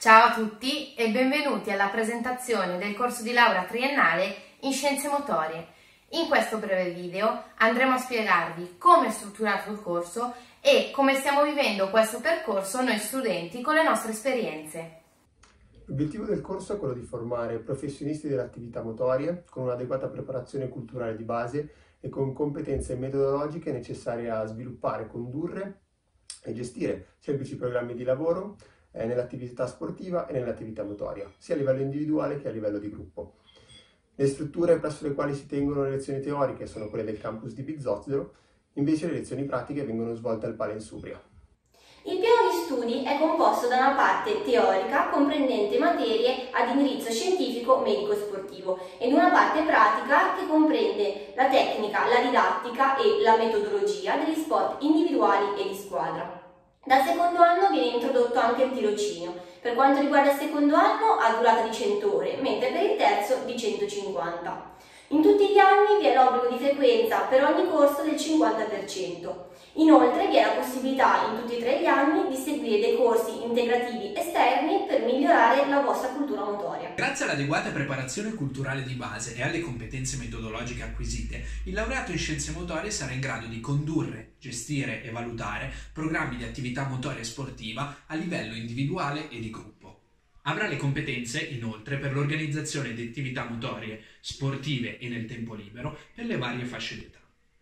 Ciao a tutti e benvenuti alla presentazione del corso di laurea triennale in Scienze Motorie. In questo breve video andremo a spiegarvi come è strutturato il corso e come stiamo vivendo questo percorso noi studenti con le nostre esperienze. L'obiettivo del corso è quello di formare professionisti delle attività motorie con un'adeguata preparazione culturale di base e con competenze metodologiche necessarie a sviluppare, condurre e gestire semplici programmi di lavoro nell'attività sportiva e nell'attività motoria, sia a livello individuale che a livello di gruppo. Le strutture presso le quali si tengono le lezioni teoriche sono quelle del campus di Bizzozero, invece le lezioni pratiche vengono svolte al Pala Insubria. Il piano di studi è composto da una parte teorica comprendente materie ad indirizzo scientifico medico-sportivo ed una parte pratica che comprende la tecnica, la didattica e la metodologia degli sport individuali e di squadra. Dal secondo anno viene introdotto anche il tirocinio. Per quanto riguarda il secondo anno ha durata di 100 ore, mentre per il terzo di 150. In tutti gli anni vi è l'obbligo di frequenza per ogni corso del 50%. Inoltre vi è la possibilità in tutti e tre gli anni di seguire dei corsi integrativi esterni per migliorare la vostra cultura motoria. Grazie all'adeguata preparazione culturale di base e alle competenze metodologiche acquisite, il laureato in scienze motorie sarà in grado di condurre, gestire e valutare programmi di attività motoria e sportiva a livello individuale e di gruppo. Avrà le competenze, inoltre, per l'organizzazione di attività motorie, sportive e nel tempo libero per le varie fasce d'età.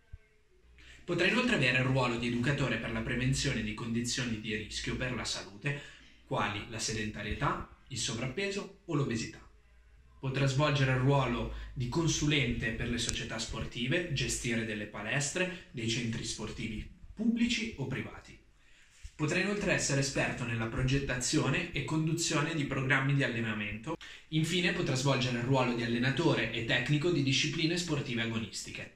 Potrà inoltre avere il ruolo di educatore per la prevenzione di condizioni di rischio per la salute, quali la sedentarietà, il sovrappeso o l'obesità. Potrà svolgere il ruolo di consulente per le società sportive, gestire delle palestre, dei centri sportivi pubblici o privati. Potrà inoltre essere esperto nella progettazione e conduzione di programmi di allenamento. Infine potrà svolgere il ruolo di allenatore e tecnico di discipline sportive agonistiche.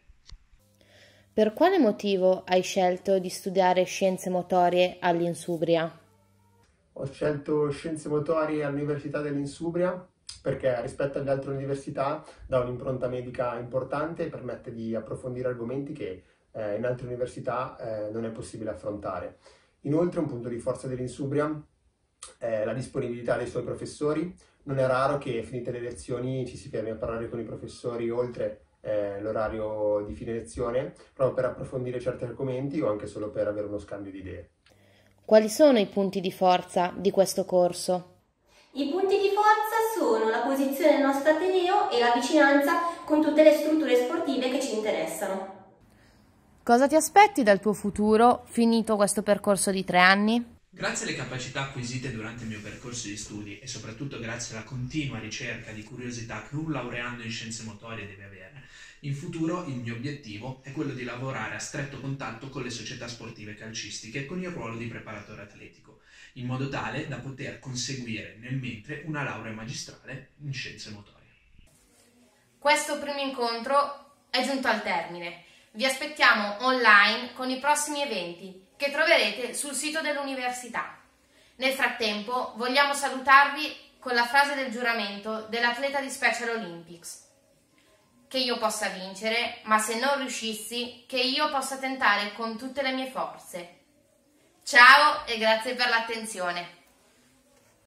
Per quale motivo hai scelto di studiare scienze motorie all'Insubria? Ho scelto scienze motorie all'Università dell'Insubria perché rispetto alle altre università dà un'impronta medica importante e permette di approfondire argomenti che in altre università non è possibile affrontare. Inoltre un punto di forza dell'Insubria è la disponibilità dei suoi professori. Non è raro che finite le lezioni ci si fermi a parlare con i professori oltre l'orario di fine lezione, proprio per approfondire certi argomenti o anche solo per avere uno scambio di idee. Quali sono i punti di forza di questo corso? I punti di forza sono la posizione del nostro ateneo e la vicinanza con tutte le strutture sportive che ci interessano. Cosa ti aspetti dal tuo futuro finito questo percorso di 3 anni? Grazie alle capacità acquisite durante il mio percorso di studi e soprattutto grazie alla continua ricerca di curiosità che un laureando in scienze motorie deve avere, in futuro il mio obiettivo è quello di lavorare a stretto contatto con le società sportive calcistiche con il ruolo di preparatore atletico, in modo tale da poter conseguire nel mentre una laurea magistrale in scienze motorie. Questo primo incontro è giunto al termine. Vi aspettiamo online con i prossimi eventi che troverete sul sito dell'università. Nel frattempo vogliamo salutarvi con la frase del giuramento dell'atleta di Special Olympics. Che io possa vincere, ma se non riuscissi, che io possa tentare con tutte le mie forze. Ciao e grazie per l'attenzione.